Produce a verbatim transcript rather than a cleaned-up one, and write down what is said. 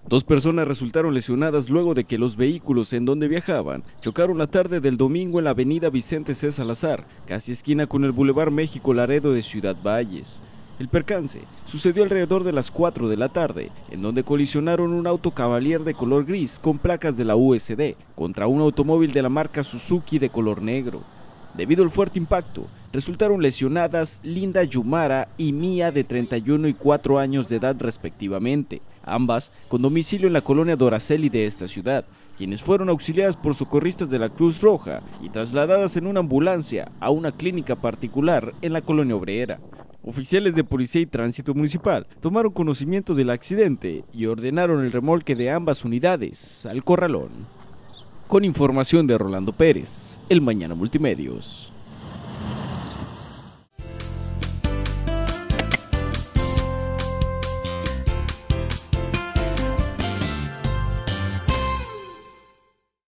Dos personas resultaron lesionadas luego de que los vehículos en donde viajaban chocaron la tarde del domingo en la avenida Vicente C. Salazar, casi esquina con el Boulevard México Laredo de Ciudad Valles. El percance sucedió alrededor de las cuatro de la tarde, en donde colisionaron un auto Cavalier de color gris con placas de la U S D contra un automóvil de la marca Suzuki de color negro. Debido al fuerte impacto, resultaron lesionadas Linda Yumara y Mía de treinta y uno y cuatro años de edad respectivamente, ambas con domicilio en la colonia Doraceli de esta ciudad, quienes fueron auxiliadas por socorristas de la Cruz Roja y trasladadas en una ambulancia a una clínica particular en la colonia obrera. Oficiales de Policía y Tránsito Municipal tomaron conocimiento del accidente y ordenaron el remolque de ambas unidades al corralón. Con información de Rolando Pérez, El Mañana Multimedios.